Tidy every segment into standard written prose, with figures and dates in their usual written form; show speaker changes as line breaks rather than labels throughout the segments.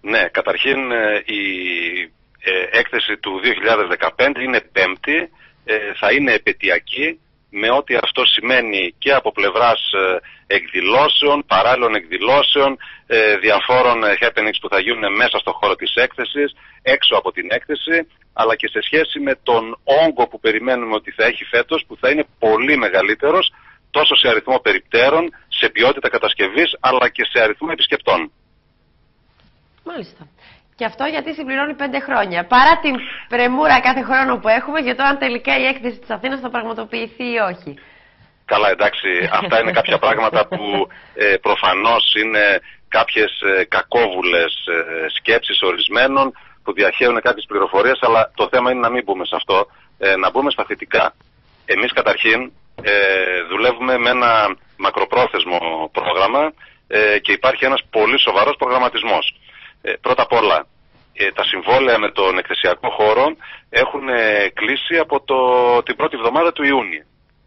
Ναι, καταρχήν η έκθεση του 2015 είναι πέμπτη, θα είναι επετειακή, με ό,τι αυτό σημαίνει και από πλευράς εκδηλώσεων, παράλληλων εκδηλώσεων, διαφόρων happenings που θα γίνουν μέσα στο χώρο της έκθεσης, έξω από την έκθεση, αλλά και σε σχέση με τον όγκο που περιμένουμε ότι θα έχει φέτος, που θα είναι πολύ μεγαλύτερος, τόσο σε αριθμό περιπτέρων, σε ποιότητα κατασκευής, αλλά και σε αριθμό επισκεπτών.
Μάλιστα. Και αυτό γιατί συμπληρώνει 5 χρόνια. Παρά την πρεμούρα κάθε χρόνο που έχουμε για το αν τελικά η έκθεση της Αθήνας θα πραγματοποιηθεί ή όχι.
Καλά, εντάξει, αυτά είναι κάποια πράγματα που προφανώς είναι κάποιες κακόβουλες σκέψεις ορισμένων που διαχέουν κάποιες πληροφορίες, αλλά το θέμα είναι να μην μπούμε σε αυτό, να μπούμε στα θετικά. Εμείς καταρχήν δουλεύουμε με ένα μακροπρόθεσμο πρόγραμμα και υπάρχει ένας πολύ σοβαρός προγραμματισμός. Πρώτα απ' όλα, τα συμβόλαια με τον εκθεσιακό χώρο έχουν κλείσει από την πρώτη εβδομάδα του Ιούνιου.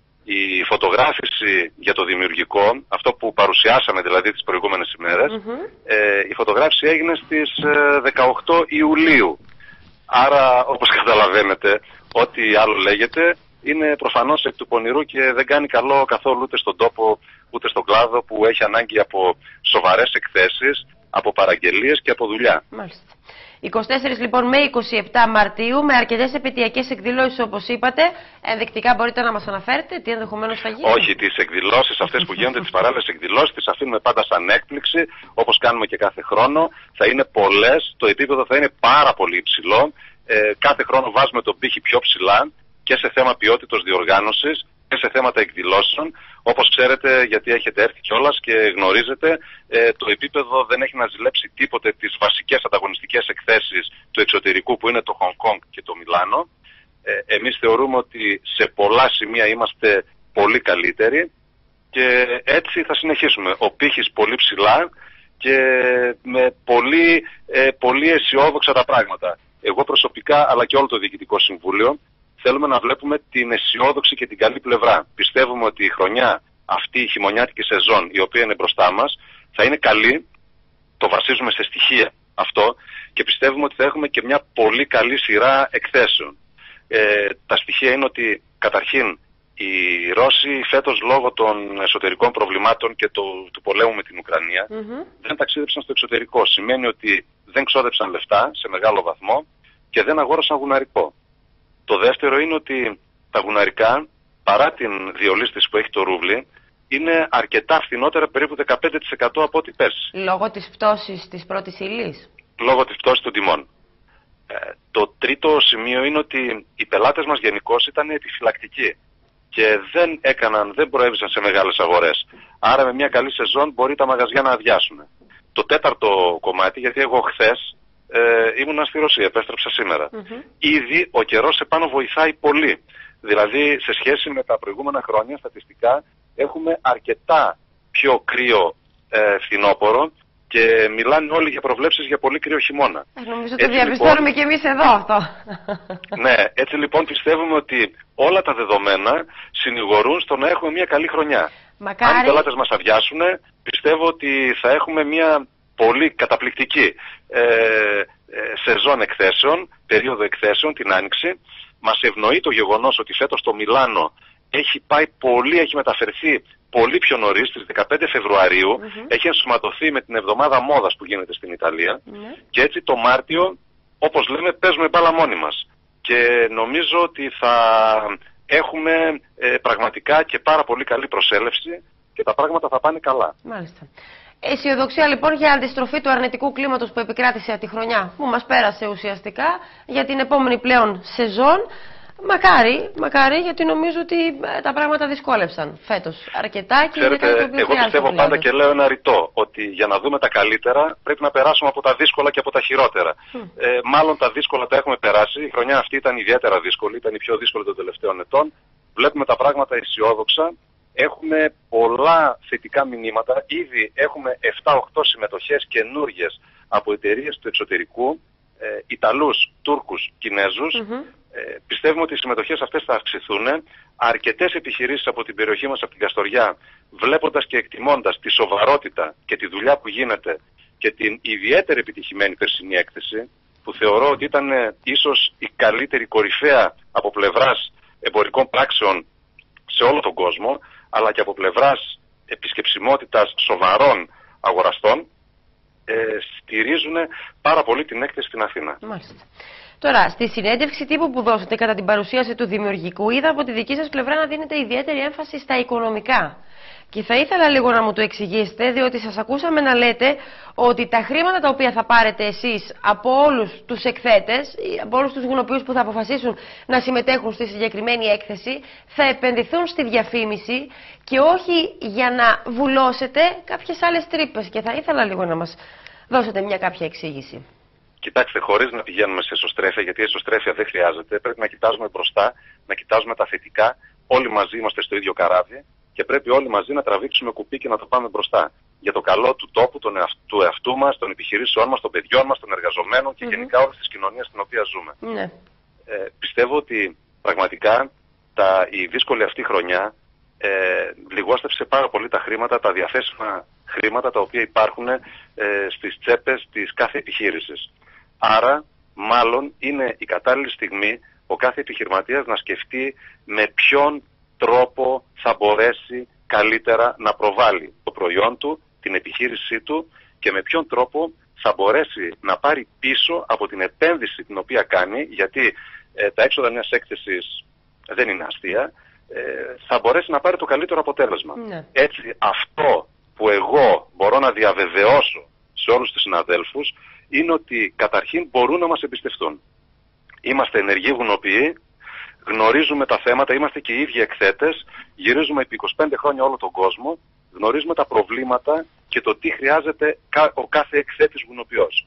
Η φωτογράφηση για το δημιουργικό, αυτό που παρουσιάσαμε δηλαδή τις προηγούμενες ημέρες, η φωτογράφηση έγινε στις 18 Ιουλίου. Άρα, όπως καταλαβαίνετε, ό,τι άλλο λέγεται είναι προφανώς εκ του πονηρού και δεν κάνει καλό καθόλου ούτε στον τόπο ούτε στον κλάδο που έχει ανάγκη από σοβαρές εκθέσεις, από παραγγελίες και από δουλειά.
Μάλιστα. 24 λοιπόν με 27 Μαρτίου, με αρκετές επαιτειακές εκδηλώσεις όπως είπατε. Ενδεικτικά μπορείτε να μας αναφέρετε τι ενδεχομένως θα γίνει?
Όχι, τις εκδηλώσεις αυτές που γίνονται, τις παράλληλες εκδηλώσεις, τις αφήνουμε πάντα σαν έκπληξη, όπως κάνουμε και κάθε χρόνο. Θα είναι πολλές, το επίπεδο θα είναι πάρα πολύ υψηλό. Κάθε χρόνο βάζουμε τον πύχη πιο ψηλά και σε θέμα ποιότητος διοργάνωσης και σε θέματα εκδηλώσεων. Όπως ξέρετε, γιατί έχετε έρθει κιόλας και γνωρίζετε, το επίπεδο δεν έχει να ζηλέψει τίποτε τις βασικές ανταγωνιστικές εκθέσεις του εξωτερικού που είναι το Χονγκ Κονγκ και το Μιλάνο. Εμείς θεωρούμε ότι σε πολλά σημεία είμαστε πολύ καλύτεροι και έτσι θα συνεχίσουμε. Ο πύχης πολύ ψηλά και με πολύ αισιόδοξα τα πράγματα. Εγώ προσωπικά, αλλά και όλο το Διοικητικό Συμβούλιο, θέλουμε να βλέπουμε την αισιόδοξη και την καλή πλευρά. Πιστεύουμε ότι η χρονιά αυτή, η χειμωνιάτικη σεζόν, η οποία είναι μπροστά μας, θα είναι καλή. Το βασίζουμε σε στοιχεία αυτό και πιστεύουμε ότι θα έχουμε και μια πολύ καλή σειρά εκθέσεων. Τα στοιχεία είναι ότι καταρχήν οι Ρώσοι φέτος λόγω των εσωτερικών προβλημάτων και του πολέμου με την Ουκρανία δεν ταξίδεψαν στο εξωτερικό. Σημαίνει ότι δεν ξόδεψαν λεφτά σε μεγάλο βαθμό και δεν αγόρασαν γουναρικό. Το δεύτερο είναι ότι τα γουναρικά, παρά την διολίσθηση που έχει το ρούβλι, είναι αρκετά φθηνότερα, περίπου 15% από ό,τι πέρσι.
Λόγω της πτώσης της πρώτης ύλης?
Λόγω της πτώσης των τιμών. Το τρίτο σημείο είναι ότι οι πελάτες μας γενικώς ήταν επιφυλακτικοί και δεν προέβησαν σε μεγάλες αγορές. Άρα με μια καλή σεζόν μπορεί τα μαγαζιά να αδειάσουν. Το τέταρτο κομμάτι, γιατί εγώ χθες ήμουνα στη Ρωσία, επέστρεψα σήμερα. Ήδη ο καιρός επάνω βοηθάει πολύ. Δηλαδή σε σχέση με τα προηγούμενα χρόνια στατιστικά έχουμε αρκετά πιο κρύο φθινόπωρο και μιλάνε όλοι για προβλέψεις για πολύ κρύο χειμώνα.
Νομίζω ότι το διαπιστώνουμε και εμείς εδώ αυτό.
Ναι, έτσι λοιπόν πιστεύουμε ότι όλα τα δεδομένα συνηγορούν στο να έχουμε μια καλή χρονιά.
Μακάρι.
Αν οι πελάτες μας αδειάσουν, πιστεύω ότι θα έχουμε μια πολύ καταπληκτική σεζόν εκθέσεων, περίοδο εκθέσεων την Άνοιξη. Μας ευνοεί το γεγονός ότι φέτος το Μιλάνο έχει μεταφερθεί πολύ πιο νωρίς, στις 15 Φεβρουαρίου, έχει ενσωματωθεί με την εβδομάδα μόδας που γίνεται στην Ιταλία και έτσι το Μάρτιο, όπως λέμε, παίζουμε μπάλα μόνοι μας. Και νομίζω ότι θα έχουμε πραγματικά και πάρα πολύ καλή προσέλευση και τα πράγματα θα πάνε καλά.
Μάλιστα. Αισιοδοξία λοιπόν για αντιστροφή του αρνητικού κλίματος που επικράτησε τη χρονιά που μας πέρασε ουσιαστικά για την επόμενη πλέον σεζόν. Μακάρι, γιατί νομίζω ότι τα πράγματα δυσκόλεψαν φέτος αρκετά και
ξέρετε, εγώ πιστεύω πάντα και λέω ένα ρητό, ότι για να δούμε τα καλύτερα πρέπει να περάσουμε από τα δύσκολα και από τα χειρότερα. Μάλλον τα δύσκολα τα έχουμε περάσει, η χρονιά αυτή ήταν ιδιαίτερα δύσκολη, ήταν η πιο δύσκολη των τελευταίων ετών. Βλέπουμε τα πράγματα αισιόδοξα, έχουμε πολλά θετικά μηνύματα, ήδη έχουμε 7-8 συμμετοχές καινούργιες από εταιρείες του εξωτερικού, Ιταλούς, Τούρκους, Κινέζους. Πιστεύουμε ότι οι συμμετοχές αυτές θα αυξηθούν. Αρκετές επιχειρήσεις από την περιοχή μας, από την Καστοριά, βλέποντας και εκτιμώντας τη σοβαρότητα και τη δουλειά που γίνεται, και την ιδιαίτερη επιτυχημένη περσινή έκθεση, που θεωρώ ότι ήταν ίσως η καλύτερη κορυφαία από πλευράς εμπορικών πράξεων σε όλο τον κόσμο, αλλά και από πλευράς επισκεψιμότητας σοβαρών αγοραστών, στηρίζουν πάρα πολύ την έκθεση στην Αθήνα.
Μάλιστα. Τώρα, στη συνέντευξη τύπου που δώσατε κατά την παρουσίαση του δημιουργικού, είδα από τη δική σας πλευρά να δίνετε ιδιαίτερη έμφαση στα οικονομικά. Και θα ήθελα λίγο να μου το εξηγήσετε, διότι σας ακούσαμε να λέτε ότι τα χρήματα τα οποία θα πάρετε εσείς από όλους τους εκθέτες, από όλους τους γνοποιούς που θα αποφασίσουν να συμμετέχουν στη συγκεκριμένη έκθεση, θα επενδυθούν στη διαφήμιση και όχι για να βουλώσετε κάποιες άλλες τρύπες. Και θα ήθελα λίγο να μας δώσετε μια κάποια εξήγηση.
Κοιτάξτε, χωρίς να πηγαίνουμε σε εσωστρέφεια, γιατί η εσωστρέφεια δεν χρειάζεται, πρέπει να κοιτάζουμε μπροστά, να κοιτάζουμε τα θετικά. Όλοι μαζί είμαστε στο ίδιο καράβι και πρέπει όλοι μαζί να τραβήξουμε κουπί και να το πάμε μπροστά. Για το καλό του τόπου, του εαυτού μας, των επιχειρήσεών μας, των παιδιών μας, των εργαζομένων και γενικά όλης της κοινωνίας στην οποία ζούμε.
Ναι.
Πιστεύω ότι πραγματικά η δύσκολη αυτή χρονιά λιγόστευσε πάρα πολύ τα χρήματα, τα διαθέσιμα χρήματα τα οποία υπάρχουν στις τσέπες της κάθε επιχείρησης. Άρα, μάλλον είναι η κατάλληλη στιγμή ο κάθε επιχειρηματίας να σκεφτεί με ποιον τρόπο θα μπορέσει καλύτερα να προβάλλει το προϊόν του, την επιχείρησή του και με ποιον τρόπο θα μπορέσει να πάρει πίσω από την επένδυση την οποία κάνει, γιατί τα έξοδα μιας έκθεσης δεν είναι αστεία, θα μπορέσει να πάρει το καλύτερο αποτέλεσμα. Ναι. Έτσι, αυτό που εγώ μπορώ να διαβεβαιώσω σε όλους τους συναδέλφους είναι ότι καταρχήν μπορούν να μας εμπιστευτούν. Είμαστε ενεργοί γνοποιοί, γνωρίζουμε τα θέματα, είμαστε και οι ίδιοι εκθέτες, γυρίζουμε επί 25 χρόνια όλο τον κόσμο, γνωρίζουμε τα προβλήματα και το τι χρειάζεται ο κάθε εκθέτης γνοποιός.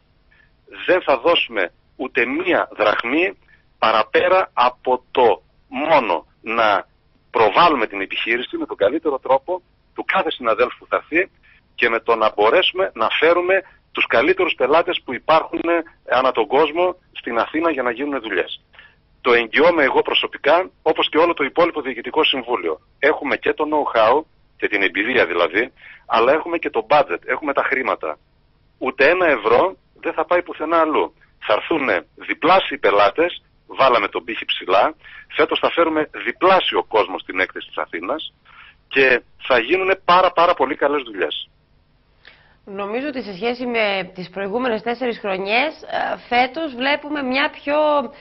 Δεν θα δώσουμε ούτε μία δραχμή παραπέρα από το μόνο να προβάλλουμε την επιχείρηση με τον καλύτερο τρόπο του κάθε συναδέλφου που θα έρθει και με το να μπορέσουμε να φέρουμε τους καλύτερους πελάτες που υπάρχουν ανά τον κόσμο στην Αθήνα για να γίνουν δουλειές. Το εγγυώμαι εγώ προσωπικά, όπως και όλο το υπόλοιπο Διοικητικό Συμβούλιο. Έχουμε και το know-how και την εμπειρία δηλαδή, αλλά έχουμε και το budget, έχουμε τα χρήματα. Ούτε ένα ευρώ δεν θα πάει πουθενά αλλού. Θα έρθουν διπλάσιοι πελάτες, βάλαμε τον πύχη ψηλά, φέτος θα φέρουμε διπλάσιο κόσμο στην έκθεση της Αθήνας και θα γίνουν πάρα πολύ καλές δουλειές.
Νομίζω ότι σε σχέση με τις προηγούμενες 4 χρονιές, φέτος βλέπουμε μια πιο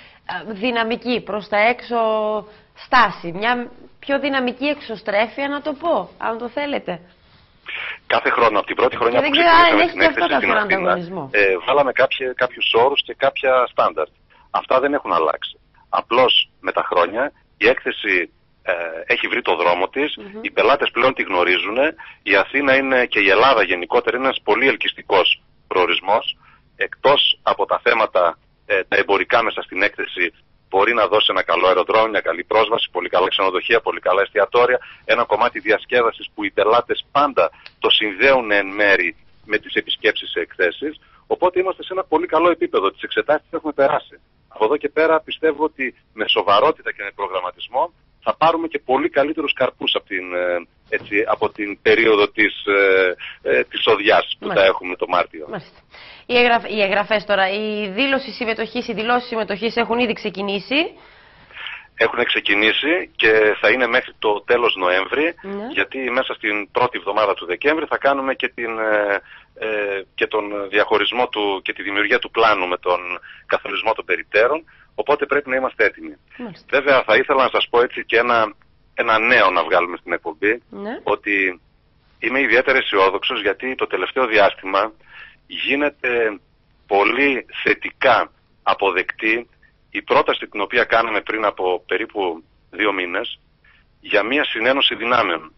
δυναμική προς τα έξω στάση, μια πιο δυναμική εξωστρέφεια, να το πω, αν το θέλετε.
Κάθε χρόνο, από την πρώτη χρονιά που ξεκινήσαμε την έκθεση στην Αθήνα, βάλαμε κάποιους όρους και κάποια στάνταρτ. Αυτά δεν έχουν αλλάξει. Απλώς με τα χρόνια η έκθεση έχει βρει το δρόμο της, οι πελάτες πλέον τη γνωρίζουν, η Αθήνα είναι και η Ελλάδα γενικότερα είναι ένας πολύ ελκυστικός προορισμός. Εκτός από τα θέματα τα εμπορικά μέσα στην έκθεση, μπορεί να δώσει ένα καλό αεροδρόμιο, μια καλή πρόσβαση, πολύ καλά ξενοδοχεία, πολύ καλά εστιατόρια, ένα κομμάτι διασκέδασης που οι πελάτες πάντα το συνδέουν εν μέρη με τις επισκέψεις σε εκθέσεις. Οπότε είμαστε σε ένα πολύ καλό επίπεδο. Τις εξετάσεις έχουμε περάσει. Από εδώ και πέρα πιστεύω ότι με σοβαρότητα και με προγραμματισμό θα πάρουμε και πολύ καλύτερους καρπούς από την περίοδο της οδιάς που θα έχουμε το Μάρτιο.
Μάλιστα. Οι εγγραφές τώρα, οι δηλώσεις συμμετοχής έχουν ήδη ξεκινήσει.
Έχουν ξεκινήσει και θα είναι μέχρι το τέλος Νοέμβρη, γιατί μέσα στην πρώτη εβδομάδα του Δεκέμβρη θα κάνουμε και τον διαχωρισμό του και τη δημιουργία του πλάνου με τον καθορισμό των περιπτέρων, οπότε πρέπει να είμαστε έτοιμοι. Βέβαια θα ήθελα να σας πω έτσι και ένα νέο να βγάλουμε στην εκπομπή, ότι είμαι ιδιαίτερα αισιόδοξος γιατί το τελευταίο διάστημα γίνεται πολύ θετικά αποδεκτή η πρόταση την οποία κάναμε πριν από περίπου 2 μήνες για μια συνένωση δυνάμεων.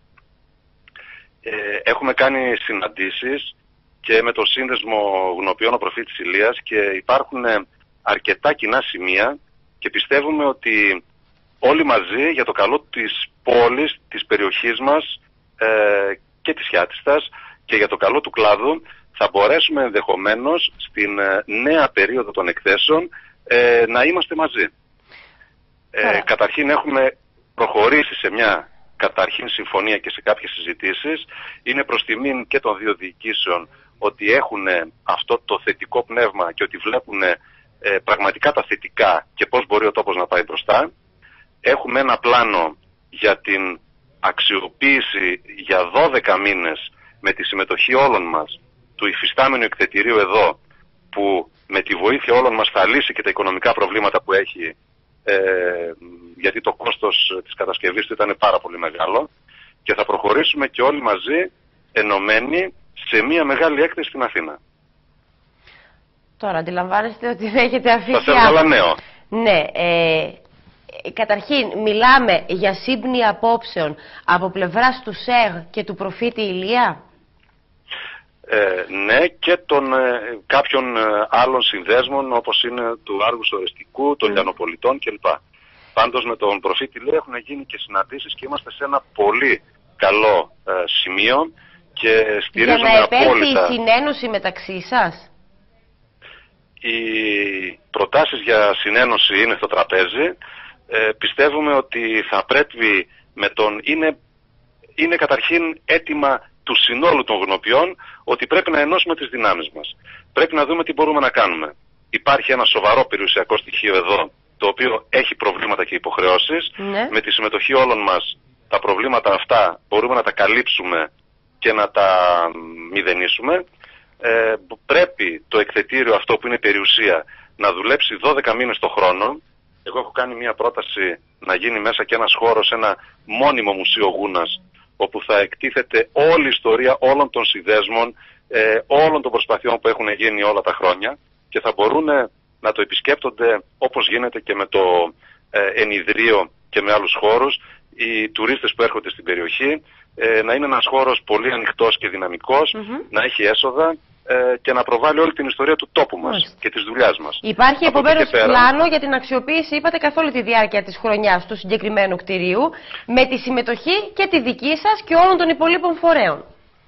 Έχουμε κάνει συναντήσεις και με το Σύνδεσμο Γνοποιών ο Προφήτης Ηλίας και υπάρχουν αρκετά κοινά σημεία και πιστεύουμε ότι όλοι μαζί για το καλό της πόλης, της περιοχής μας και της Χιάτιστας και για το καλό του κλάδου θα μπορέσουμε ενδεχομένως στην νέα περίοδο των εκθέσεων να είμαστε μαζί. Καταρχήν έχουμε προχωρήσει σε μια συμφωνία και σε κάποιες συζητήσεις. Είναι προς τιμήν και των δύο διοικήσεων ότι έχουν αυτό το θετικό πνεύμα και ότι βλέπουν πραγματικά τα θετικά και πώς μπορεί ο τόπος να πάει μπροστά. Έχουμε ένα πλάνο για την αξιοποίηση για 12 μήνες με τη συμμετοχή όλων μας του υφιστάμενου εκθετηρίου εδώ, που με τη βοήθεια όλων μας θα λύσει και τα οικονομικά προβλήματα που έχει, γιατί το κόστος της κατασκευής του ήταν πάρα πολύ μεγάλο, και θα προχωρήσουμε και όλοι μαζί ενωμένοι σε μια μεγάλη έκθεση στην Αθήνα.
Τώρα αντιλαμβάνεστε ότι δεν έχετε αφήσει.
Θα θέλω άλλα νέο.
Ναι, καταρχήν μιλάμε για σύμπνοια απόψεων από πλευράς του ΣΕΓ και του προφήτη Ηλία.
Ναι, και των κάποιων άλλων συνδέσμων, όπως είναι του Άργους Ορεστικού, των Λιανοπολιτών κλπ. Πάντως με τον προφήτη Ηλία έχουν γίνει και συναντήσεις και είμαστε σε ένα πολύ καλό σημείο και στηρίζουμε απόλυτα.
Για να επέλθει η συνένωση μεταξύ σας.
Οι προτάσεις για συνένωση είναι στο τραπέζι. Πιστεύουμε ότι θα πρέπει είναι καταρχήν αίτημα του συνόλου των γνωπιών ότι πρέπει να ενώσουμε τις δυνάμεις μας. Πρέπει να δούμε τι μπορούμε να κάνουμε. Υπάρχει ένα σοβαρό περιουσιακό στοιχείο εδώ, το οποίο έχει προβλήματα και υποχρεώσεις.
Ναι.
Με τη συμμετοχή όλων μας τα προβλήματα αυτά μπορούμε να τα καλύψουμε και να τα μηδενίσουμε. Πρέπει το εκθετήριο αυτό που είναι περιουσία να δουλέψει 12 μήνες το χρόνο. Εγώ έχω κάνει μια πρόταση να γίνει μέσα και ένας χώρος, ένα μόνιμο μουσείο Γούνας, όπου θα εκτίθεται όλη η ιστορία όλων των συνδέσμων, όλων των προσπαθειών που έχουν γίνει όλα τα χρόνια και θα μπορούν να το επισκέπτονται όπως γίνεται και με το ενιδρίο και με άλλους χώρους οι τουρίστες που έρχονται στην περιοχή, να είναι ένας χώρος πολύ ανοιχτός και δυναμικός, να έχει έσοδα και να προβάλλει όλη την ιστορία του τόπου μας και της δουλειάς μας.
Υπάρχει επομένως πλάνο για την αξιοποίηση, είπατε, καθ' όλη τη διάρκεια της χρονιάς του συγκεκριμένου κτηρίου, με τη συμμετοχή και τη δική σας και όλων των υπολείπων φορέων.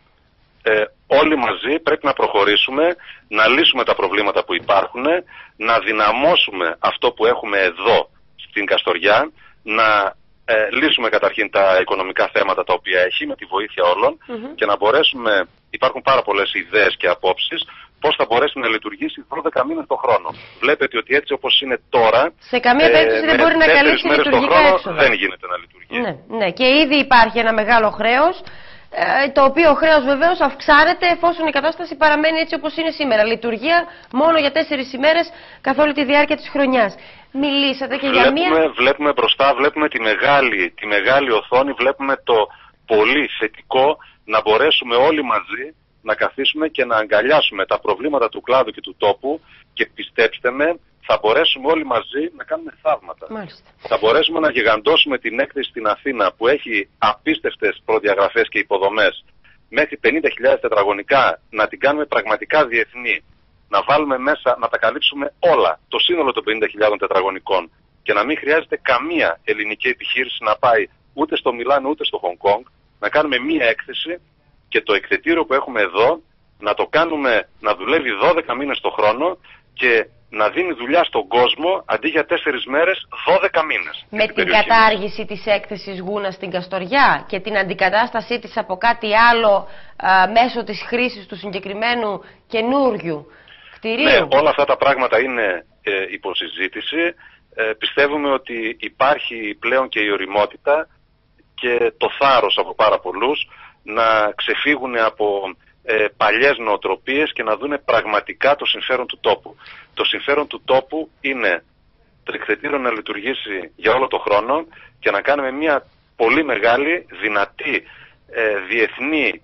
Όλοι μαζί πρέπει να προχωρήσουμε, να λύσουμε τα προβλήματα που υπάρχουν, να δυναμώσουμε αυτό που έχουμε εδώ στην Καστοριά, να λύσουμε καταρχήν τα οικονομικά θέματα τα οποία έχει με τη βοήθεια όλων και να μπορέσουμε, υπάρχουν πάρα πολλές ιδέες και απόψεις, πώς θα μπορέσει να λειτουργήσει 12 μήνες το χρόνο. Βλέπετε ότι έτσι όπως είναι τώρα,
σε καμία περίπτωση δεν μπορεί να καλύψει λειτουργικά έξοδα.
Δεν γίνεται να λειτουργεί.
Ναι, και ήδη υπάρχει ένα μεγάλο χρέος, το οποίο χρέος βεβαίως αυξάνεται εφόσον η κατάσταση παραμένει έτσι όπως είναι σήμερα. Λειτουργία μόνο για 4 ημέρες καθ' όλη τη διάρκεια της χρονιάς. Μιλήσατε και για μία...
Βλέπουμε μπροστά, βλέπουμε τη μεγάλη οθόνη, βλέπουμε το πολύ θετικό να μπορέσουμε όλοι μαζί να καθίσουμε και να αγκαλιάσουμε τα προβλήματα του κλάδου και του τόπου και πιστέψτε με, θα μπορέσουμε όλοι μαζί να κάνουμε θαύματα.
Μάλιστα.
Θα μπορέσουμε να γιγαντώσουμε την έκθεση στην Αθήνα που έχει απίστευτες προδιαγραφές και υποδομές μέχρι 50.000 τετραγωνικά, να την κάνουμε πραγματικά διεθνή, να βάλουμε μέσα, να τα καλύψουμε όλα, το σύνολο των 50.000 τετραγωνικών και να μην χρειάζεται καμία ελληνική επιχείρηση να πάει ούτε στο Μιλάνο ούτε στο Χονγκ Κονγκ, να κάνουμε μία έκθεση και το εκθετήριο που έχουμε εδώ να το κάνουμε να δουλεύει 12 μήνες το χρόνο και να δίνει δουλειά στον κόσμο αντί για 4 μέρες, 12 μήνες.
Με την κατάργηση της έκθεσης Γούνα στην Καστοριά και την αντικατάστασή της από κάτι άλλο μέσω της χρήσης του συγκεκριμένου καινούριου κτηρίου.
Ναι, όλα αυτά τα πράγματα είναι υποσυζήτηση. Πιστεύουμε ότι υπάρχει πλέον και η ωριμότητα και το θάρρος από πάρα πολλούς να ξεφύγουν από παλιές νοοτροπίες και να δούνε πραγματικά το συμφέρον του τόπου. Το συμφέρον του τόπου είναι το εκθετήριο να λειτουργήσει για όλο το χρόνο και να κάνουμε μια πολύ μεγάλη, δυνατή, διεθνή,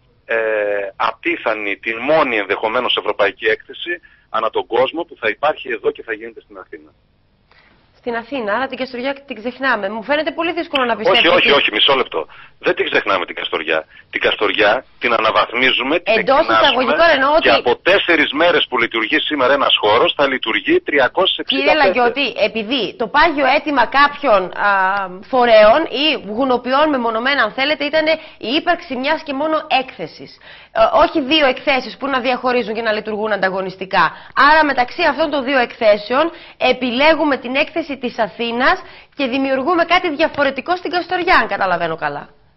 απίθανη, την μόνη ενδεχομένως ευρωπαϊκή έκθεση ανά τον κόσμο που θα υπάρχει εδώ και θα γίνεται στην Αθήνα.
Στην Αθήνα, αλλά την Καστοριά την ξεχνάμε. Μου φαίνεται πολύ δύσκολο να πιστέψω.
Όχι, μισό λεπτό. Δεν την ξεχνάμε την Καστοριά. Την Καστοριά την αναβαθμίζουμε, την εκτινάσουμε και από 4 μέρες που λειτουργεί σήμερα ένας χώρος θα λειτουργεί 365.
Κύριε Λαγιώτη, επειδή το πάγιο αίτημα κάποιων φορέων ή γουνοποιών μεμονωμένα, αν θέλετε, ήταν η ύπαρξη μιας και μόνο έκθεσης. Όχι 2 εκθέσεις που να διαχωρίζουν και να λειτουργούν ανταγωνιστικά. Άρα μεταξύ αυτών των 2 εκθέσεων επιλέγουμε την έκθεση της Αθήνας και δημιουργούμε κάτι διαφορετικό στην Καστοριά, αν καταλαβαίνω καλά.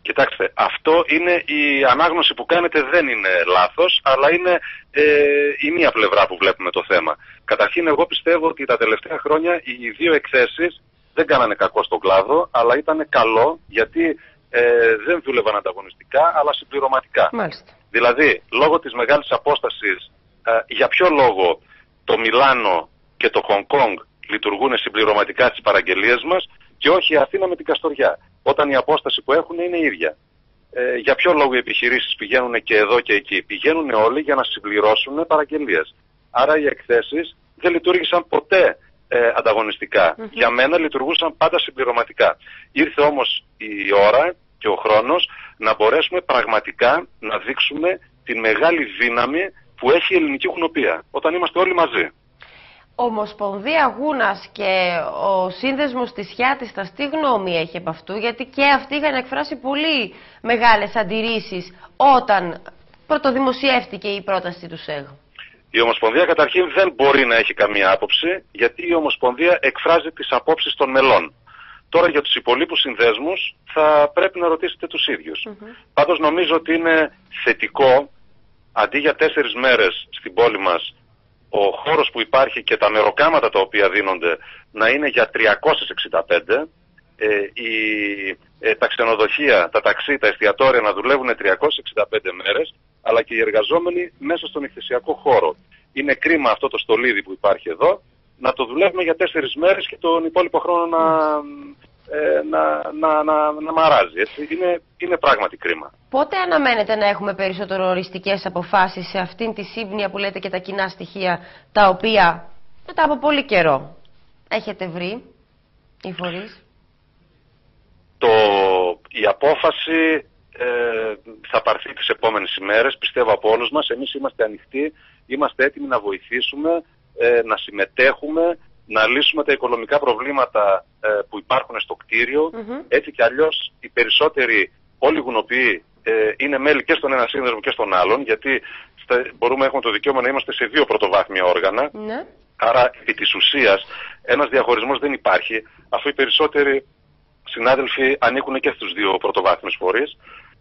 Κοιτάξτε, αυτό είναι η ανάγνωση που κάνετε, δεν είναι λάθος, αλλά είναι η μία πλευρά που βλέπουμε το θέμα. Καταρχήν, εγώ πιστεύω ότι τα τελευταία χρόνια οι δύο εκθέσεις δεν κάνανε κακό στον κλάδο, αλλά ήταν καλό γιατί δεν δούλευαν ανταγωνιστικά, αλλά συμπληρωματικά.
Μάλιστα.
Δηλαδή, λόγω της μεγάλης απόστασης, για ποιο λόγο το Μιλάνο και το Χονγκ Κονγκ λειτουργούν συμπληρωματικά τις παραγγελίες μας και όχι η Αθήνα με την Καστοριά, όταν η απόσταση που έχουν είναι ίδια. Για ποιο λόγο οι επιχειρήσεις πηγαίνουν και εδώ και εκεί? Πηγαίνουν όλοι για να συμπληρώσουν παραγγελίες. Άρα οι εκθέσεις δεν λειτουργήσαν ποτέ ανταγωνιστικά. Για μένα λειτουργούσαν πάντα συμπληρωματικά. Ήρθε όμως η ώρα και ο χρόνος να μπορέσουμε πραγματικά να δείξουμε τη μεγάλη δύναμη που έχει η ελληνική γουνοπία, όταν είμαστε όλοι μαζί.
Ομοσπονδία Γούνας και ο σύνδεσμος της Χιάτιστας τι γνώμη έχει από αυτού? Γιατί και αυτοί είχαν εκφράσει πολύ μεγάλες αντιρρήσεις όταν πρωτοδημοσιεύτηκε η πρόταση του ΣΕΓ.
Η Ομοσπονδία καταρχήν δεν μπορεί να έχει καμία άποψη, γιατί η Ομοσπονδία εκφράζει τις απόψεις των μελών. Τώρα για τους υπολείπους συνδέσμους θα πρέπει να ρωτήσετε τους ίδιους. Πάντως νομίζω ότι είναι θετικό, αντί για 4 μέρες στην πόλη μας, ο χώρος που υπάρχει και τα μεροκάματα τα οποία δίνονται να είναι για 365, τα ξενοδοχεία, τα ταξί, τα εστιατόρια να δουλεύουν 365 μέρες, αλλά και οι εργαζόμενοι μέσα στον εκθεσιακό χώρο. Είναι κρίμα αυτό το στολίδι που υπάρχει εδώ, να το δουλεύουμε για 4 μέρες και τον υπόλοιπο χρόνο να μαράζει. Έτσι. Είναι πράγματι κρίμα.
Πότε αναμένετε να έχουμε περισσότερο οριστικές αποφάσεις σε αυτήν τη σύμπνοια που λέτε και τα κοινά στοιχεία, τα οποία μετά από πολύ καιρό έχετε βρει οι φορείς?
Η απόφαση θα πάρθει τις επόμενες ημέρες, πιστεύω από όλους μας. Εμείς είμαστε ανοιχτοί, είμαστε έτοιμοι να βοηθήσουμε, να συμμετέχουμε, να λύσουμε τα οικονομικά προβλήματα που υπάρχουν στο κτίριο. Έτσι κι αλλιώς οι περισσότεροι, όλοι οι γουνοποιοί, είναι μέλη και στον ένα σύνδεσμο και στον άλλον, γιατί έχουμε το δικαίωμα να είμαστε σε 2 πρωτοβάθμια όργανα. Άρα, επί της ουσίας, ένας διαχωρισμός δεν υπάρχει, αφού οι περισσότεροι συνάδελφοι ανήκουν και στους 2 πρωτοβάθμιους φορείς.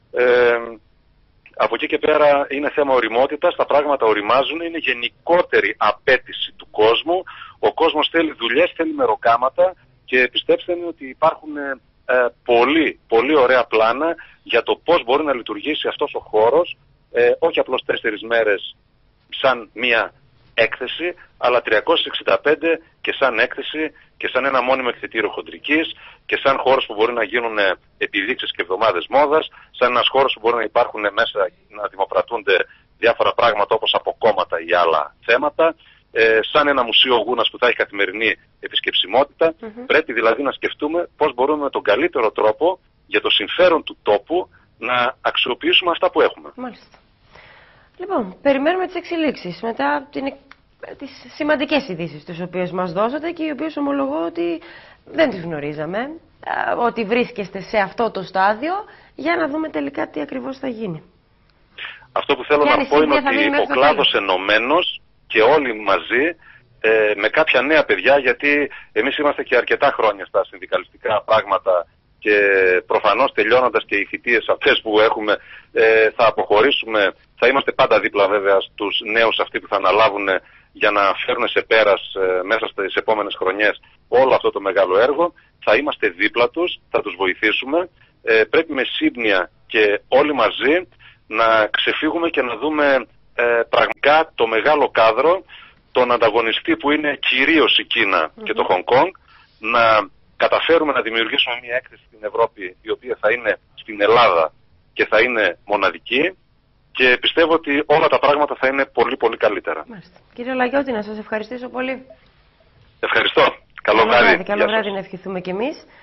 Από εκεί και πέρα είναι θέμα οριμότητας, τα πράγματα οριμάζουν, είναι γενικότερη απέτηση του κόσμου. Ο κόσμος θέλει δουλειές, θέλει μεροκάματα και πιστέψτε με ότι υπάρχουν πολύ, πολύ ωραία πλάνα για το πώς μπορεί να λειτουργήσει αυτός ο χώρος, όχι απλώς 4 μέρες σαν μία έκθεση, αλλά 365 και σαν έκθεση και σαν ένα μόνιμο εκθετήριο χοντρικής και σαν χώρος που μπορεί να γίνουν επιδείξεις και εβδομάδες μόδας, σαν ένας χώρος που μπορεί να υπάρχουν μέσα, να δημοπρατούνται διάφορα πράγματα όπως αποκόμματα ή άλλα θέματα, σαν ένα μουσείο Γούνας που θα έχει καθημερινή επισκεψιμότητα. Πρέπει δηλαδή να σκεφτούμε πώς μπορούμε με τον καλύτερο τρόπο για το συμφέρον του τόπου να αξιοποιήσουμε αυτά που έχουμε.
Μάλιστα. Λοιπόν, περιμένουμε τις εξελίξεις μετά τις σημαντικές ειδήσεις τις οποίες μας δώσατε και οι οποίες ομολογώ ότι δεν τις γνωρίζαμε, ότι βρίσκεστε σε αυτό το στάδιο, για να δούμε τελικά τι ακριβώς θα γίνει.
Αυτό που θέλω να πω είναι ότι ο κλάδος ενωμένος και όλοι μαζί, με κάποια νέα παιδιά, γιατί εμείς είμαστε και αρκετά χρόνια στα συνδικαλιστικά πράγματα και προφανώς τελειώνοντας και οι θητείες αυτές που έχουμε, θα αποχωρήσουμε. Θα είμαστε πάντα δίπλα βέβαια στους νέους αυτοί που θα αναλάβουν για να φέρουν σε πέρας μέσα στις επόμενες χρονιές όλο αυτό το μεγάλο έργο. Θα είμαστε δίπλα τους, θα τους βοηθήσουμε. Πρέπει με σύμπνοια και όλοι μαζί να ξεφύγουμε και να δούμε πραγματικά το μεγάλο κάδρο, τον ανταγωνιστή που είναι κυρίως η Κίνα και το Χονγκ Κονγκ, να καταφέρουμε να δημιουργήσουμε μια έκθεση στην Ευρώπη η οποία θα είναι στην Ελλάδα και θα είναι μοναδική, και πιστεύω ότι όλα τα πράγματα θα είναι πολύ πολύ καλύτερα.
Μάλιστα. Κύριε Λαγιώτη, να σας ευχαριστήσω πολύ.
Ευχαριστώ. Καλό βράδυ.
Καλό βράδυ να ευχηθούμε κι εμείς.